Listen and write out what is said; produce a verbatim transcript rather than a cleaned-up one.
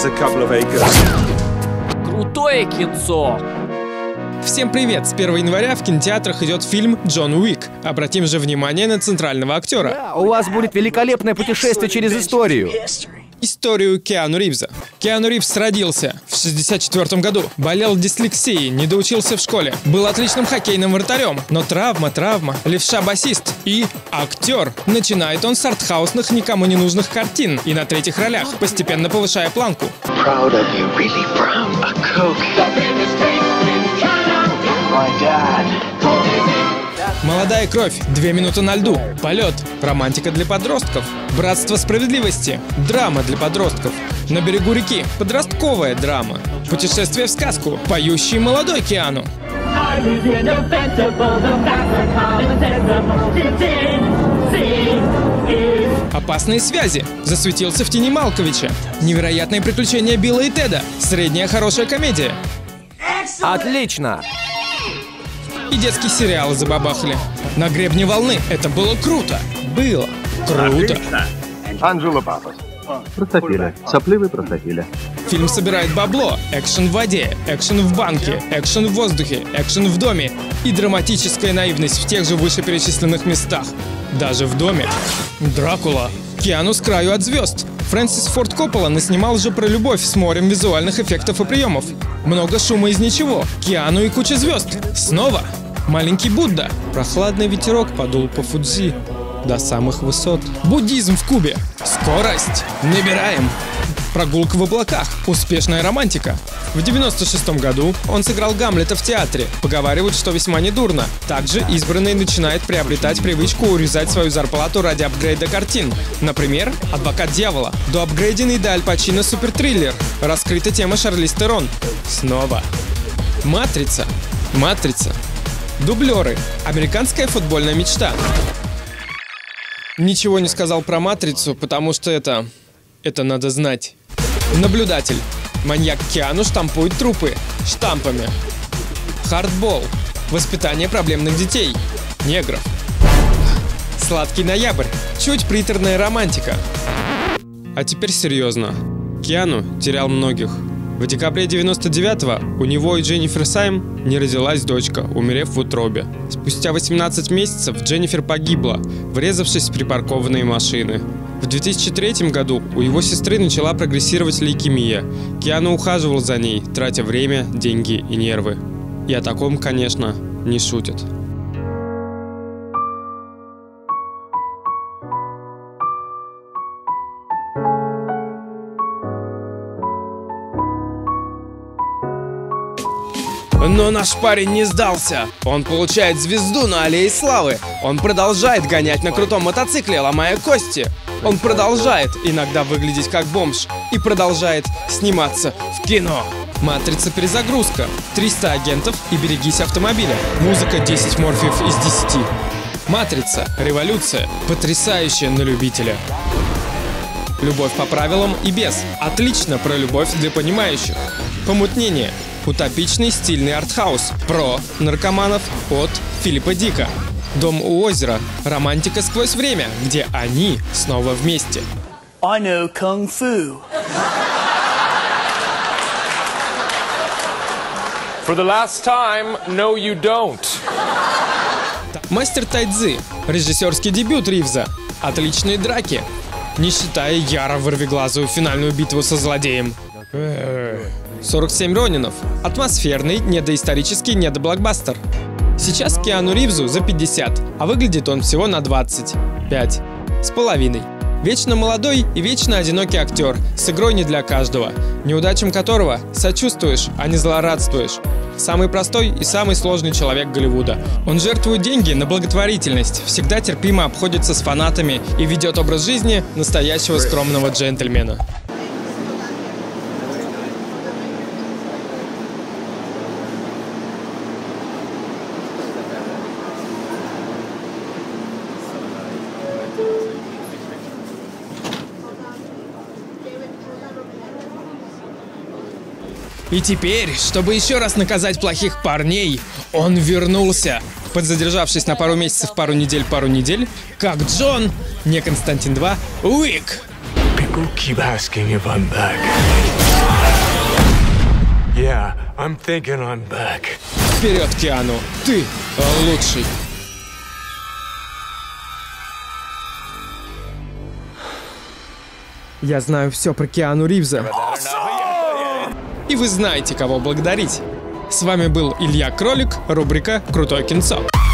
has a couple of acres. Крутое кинцо! Всем привет! С первого января в кинотеатрах идет фильм «Джон Уик». Обратим же внимание на центрального актера. У вас будет великолепное путешествие через историю. Историю Киану Ривза. Киану Ривз родился в шестьдесят четвёртом году, болел дислексией, не доучился в школе, был отличным хоккейным вратарем, но травма, травма, левша-басист и актер. Начинает он с артхаусных, никому не нужных картин и на третьих ролях, постепенно повышая планку. Молодая кровь, две минуты на льду, полет, романтика для подростков, братство справедливости, драма для подростков, на берегу реки, подростковая драма, путешествие в сказку, поющий молодой Киану. Опасные связи, засветился в тени Малковича, невероятные приключения Билла и Теда, средняя хорошая комедия. Отлично! И детские сериалы забабахали. На гребне волны. Это было круто. Было круто. Анджело Папас. Простофиля. Сопливый простофиля. Фильм собирает бабло. Экшен в воде, экшен в банке, экшен в воздухе, экшен в доме. И драматическая наивность в тех же вышеперечисленных местах. Даже в доме. Дракула. Киану с краю от звезд. Фрэнсис Форд Коппола наснимал же про любовь с морем визуальных эффектов и приемов. Много шума из ничего. Киану и куча звезд. Снова. Маленький Будда. Прохладный ветерок подул по Фудзи до самых высот. Буддизм в Кубе. Скорость. Набираем. Прогулка в облаках. Успешная романтика. В девяносто шестом году он сыграл Гамлета в театре. Поговаривают, что весьма недурно. Также избранный начинает приобретать привычку урезать свою зарплату ради апгрейда картин. Например, «Адвокат дьявола». Доапгрейденный до Аль Пачино супертриллер. Раскрыта тема Шарлиз Терон. Снова. «Матрица». «Матрица». Дублеры. Американская футбольная мечта. Ничего не сказал про «Матрицу», потому что это... Это надо знать. Наблюдатель. Маньяк Киану штампует трупы. Штампами. Хардбол. Воспитание проблемных детей. Негров. Сладкий ноябрь. Чуть приторная романтика. А теперь серьезно. Киану терял многих. В декабре девяносто девятого у него и Дженнифер Сайм не родилась дочка, умерев в утробе. Спустя восемнадцать месяцев Дженнифер погибла, врезавшись в припаркованные машины. В две тысячи третьем году у его сестры начала прогрессировать лейкемия. Киану ухаживал за ней, тратя время, деньги и нервы. И о таком, конечно, не шутят. Но наш парень не сдался. Он получает звезду на Аллее Славы. Он продолжает гонять на крутом мотоцикле, ломая кости. Он продолжает иногда выглядеть как бомж. И продолжает сниматься в кино. «Матрица. Перезагрузка». триста агентов и берегись автомобиля. Музыка десять морфиев из десяти. «Матрица. Революция». Потрясающая на любителя. Любовь по правилам и без. Отлично про любовь для понимающих. Помутнение. Утопичный стильный артхаус. Про наркоманов от Филиппа Дика. Дом у озера. Романтика сквозь время, где они снова вместе. I know kung fu. For the last time, no you don't. Мастер тайцзи. Режиссерский дебют Ривза. Отличные драки. Не считая яро вырвиглазую финальную битву со злодеем. сорок семь Ронинов. Атмосферный, недоисторический недоблокбастер. Сейчас Киану Ривзу за пятьдесят, а выглядит он всего на двадцать пять с половиной. Вечно молодой и вечно одинокий актер с игрой не для каждого, неудачам которого сочувствуешь, а не злорадствуешь. Самый простой и самый сложный человек Голливуда. Он жертвует деньги на благотворительность, всегда терпимо обходится с фанатами и ведет образ жизни настоящего скромного джентльмена. И теперь, чтобы еще раз наказать плохих парней, он вернулся. Подзадержавшись на пару месяцев, пару недель, пару недель, как Джон, не Константин два, Уик. People keep asking if I'm back. I'm thinking I'm back. Вперед, Киану! Ты лучший! Я знаю все про Киану Ривза. И вы знаете, кого благодарить. С вами был Илья Кролик, рубрика «Крутое кинцо».